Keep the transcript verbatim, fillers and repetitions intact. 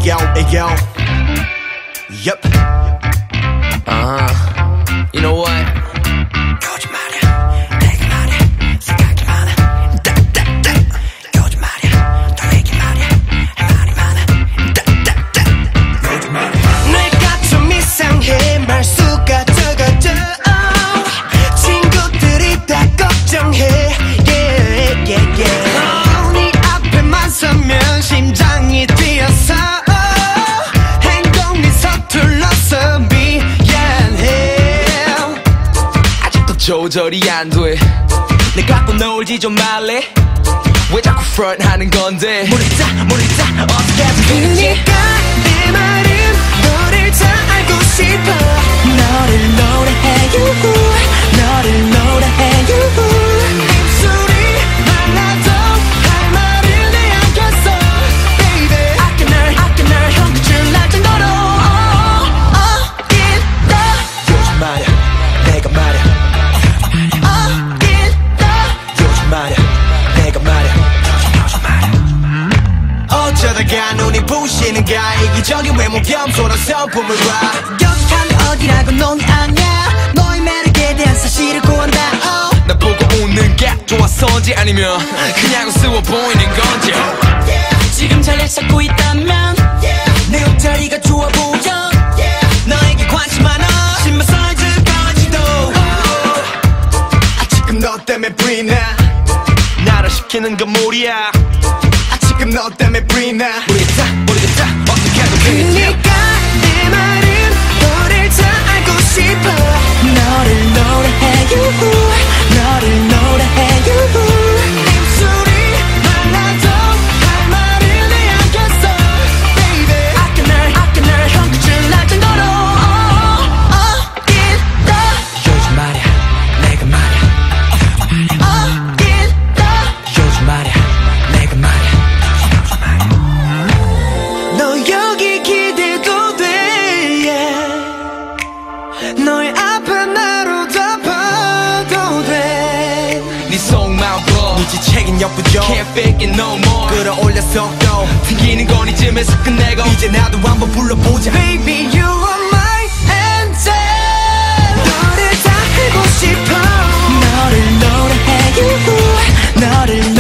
Ayo, ayo. Yup. Uh-huh. You know what? 거짓말이야, 내가 말해. 생각이 많아. 따따따. 거짓말이야, 더 얘기 말이야. 할 말이 많아. 따따따. 거짓말이야. 내가 좀 이상해. 말수가 적어져. 친구들이 다 걱정해. Yeah, yeah, yeah. 어, 네 앞에만 서면 심장이 뛰어서. 행동이 서툴러서 미안해. 아직도 조절이 안 돼. 내 갖고 놀지 좀 말래. 왜 자꾸 프런트하는 건데? 모르겠다 모르겠다 어떻게 하지 그니까 내 말은 너를 잘 알고 싶어. 너를 노래해 유후. 너를 노래해 유후. 입술이 말라도 할 말을 내안겼어 baby. 아껴 널 아껴 널 형들줄 날 정도로 어딜다. 요즘 말야 내가 말야 어딜다. 요즘 말야 내가 말야. 어쩌다가 눈이 부시는가. 이기적인 외모 겸손한 성품을 봐. 여기는 어디라고 넌 아냐. 너의 매력에 대한 사실을 구한다. oh. 나 보고 웃는 게 좋아서인지 아니면 그냥 우스워 보이는 건지. yeah. 지금 자리를 찾고 있다면 yeah. 내 옷자리가 좋아 보여 yeah. 너에게 관심 많아. 신발 사이즈까지도 oh. 아 지금 너 때문에 브이나. 나를 시키는 건 무리야. 아 지금 너 때문에 브이나. 모르겠다 모르겠다 어떻게 하면 되겠지. 그니까 내 말은 너를 잘 알고 싶어. 너를 노래해 유후. 너를 노래해 유후. 입술이 말라도 할 말을 내안겼어 baby. 아껴 널 아껴 널 형들줄 날 정도로 어딜다. 요즘 말야 내가 말야 어딜다. 요즘 말야 내가 말야. 너 여기 기대도 돼 yeah. 너의 앞에 나로 덮어도 돼. 네 속마음 봐. 네 지책인 역부족. Can't fake it no more. 끌어올렸어 또 튕기는 건 이쯤에서 끝내고 이제 나도 한번 불러보자. Baby you are my anthem. 너를 다 알고 싶어. 너를 노래해 유후. 너를